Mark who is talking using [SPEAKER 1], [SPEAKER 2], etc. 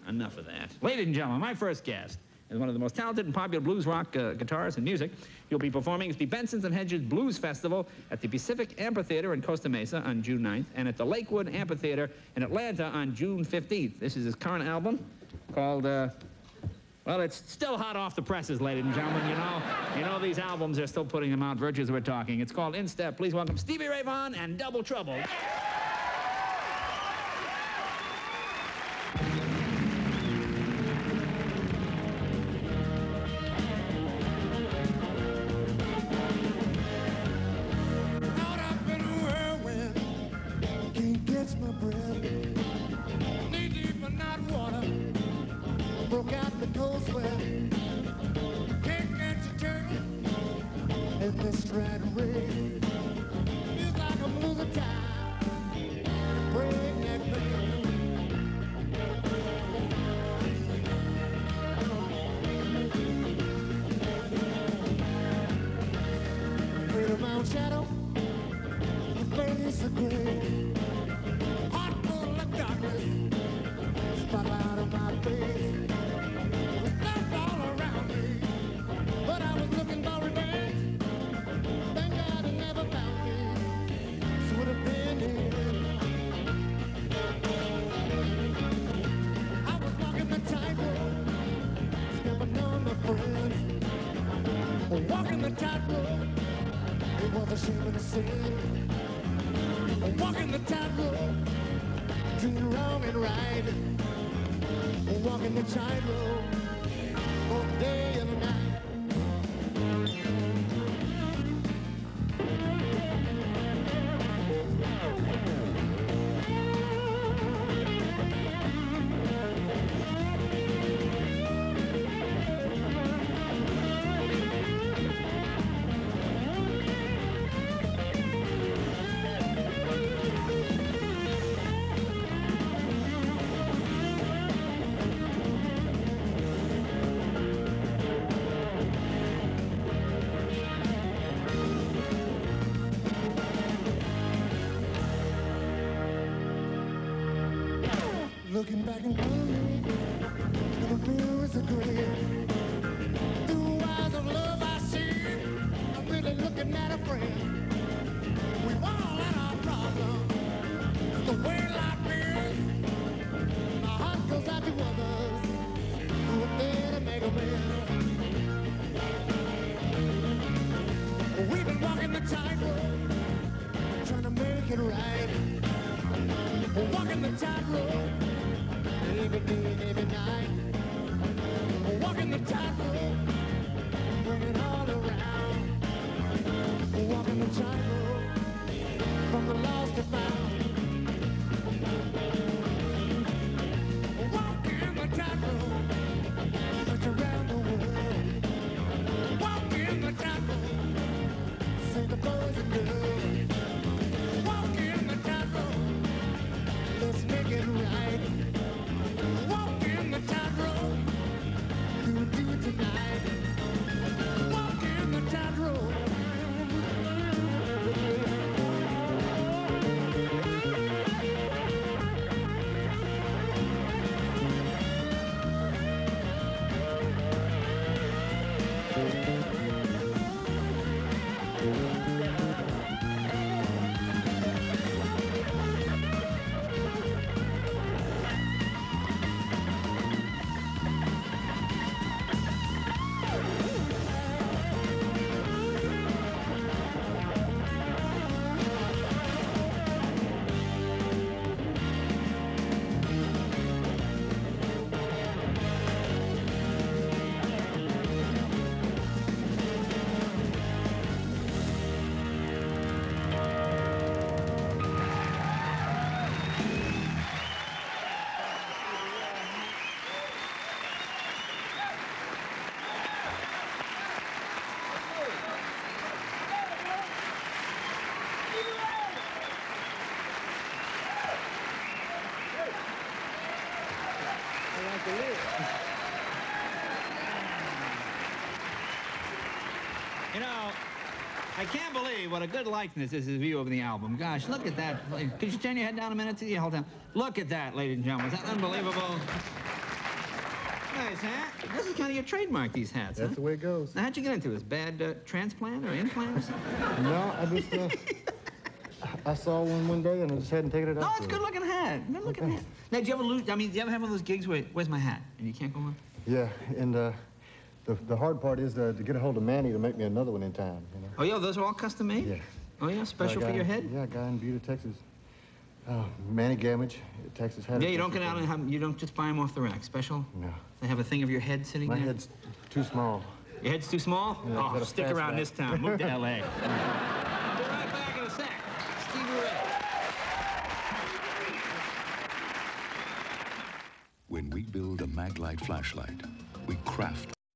[SPEAKER 1] enough of that. Ladies and gentlemen, my first guest is one of the most talented and popular blues rock guitarists and music. He'll be performing at the Benson's and Hedges Blues Festival at the Pacific Amphitheater in Costa Mesa on June 9th and at the Lakewood Amphitheater in Atlanta on June 15th. This is his current album called, well, it's still hot off the presses, ladies and gentlemen. You know these albums, they're still putting them out, virtues we're talking. It's called In Step. Please welcome Stevie Ray Vaughan and Double Trouble.
[SPEAKER 2] My breath, knee deep but not water, broke out the cold sweat, can't catch a turn in this red race. Feels like I'm losing time, breakneck pace. Afraid of my own shadow, the face of gray. Spotlight on my face, the stuff all around me, but I was looking for revenge. Thank God it never found me. This would have been it. I was walking the tightrope, stepping on my friends. Walking the tightrope, it was a shame and a sin. Walking the tightrope between wrong and right, walking the tightrope both day and night. Looking back and wondering, the mirrors are gray. Through eyes of love I see, I'm really looking at a friend. We've all had our problems, the way life is. My heart goes out to others who are there to make amends. We've been walking the tightrope, trying to make it right. Walking the tightrope every day and every night. Walking the tightrope, bringing it all around. Walking the tightrope, from the lost to found. Walking the tightrope, touch around the world. Walking the tightrope, say the boys and girls. Walking the tightrope, let's make it right. Walking the tightrope, do it tonight. Walking the tightrope.
[SPEAKER 1] You know, I can't believe what a good likeness this is of you over the album. Gosh, look at that. Could you turn your head down a minute? Yeah, hold on. Look at that, ladies and gentlemen. Is that unbelievable? this hat. This is kind of your trademark, these hats,
[SPEAKER 3] That's
[SPEAKER 1] huh?
[SPEAKER 3] the way it goes.
[SPEAKER 1] Now, how'd you get into this? Bad transplant or implant or something?
[SPEAKER 3] No, I just, I saw one day and I just hadn't taken it
[SPEAKER 1] No,
[SPEAKER 3] off.
[SPEAKER 1] it's a good-looking hat. Good-looking hat. Now, do you ever lose, I mean, do you ever have one of those gigs where, where's my hat? And you can't go on?
[SPEAKER 3] Yeah, and the hard part is to get a hold of Manny to make me another one in time, you know.
[SPEAKER 1] Oh, yeah, those are all custom made?
[SPEAKER 3] Yeah.
[SPEAKER 1] Oh, yeah, special for your head?
[SPEAKER 3] Yeah, a guy in Buda, Texas. Manny Gamage, Texas. Had
[SPEAKER 1] Yeah, you don't get out and have, you don't just buy them off the rack. Special?
[SPEAKER 3] No.
[SPEAKER 1] They have a thing of your head sitting
[SPEAKER 3] My
[SPEAKER 1] there?
[SPEAKER 3] head's too small.
[SPEAKER 1] Your head's too small?
[SPEAKER 3] Yeah,
[SPEAKER 1] Oh,
[SPEAKER 3] got a
[SPEAKER 1] stick
[SPEAKER 3] fast
[SPEAKER 1] around
[SPEAKER 3] back.
[SPEAKER 1] this town. Move to L.A. Be right back in a sec. Stevie Ray.
[SPEAKER 4] When we build a Maglite flashlight, we craft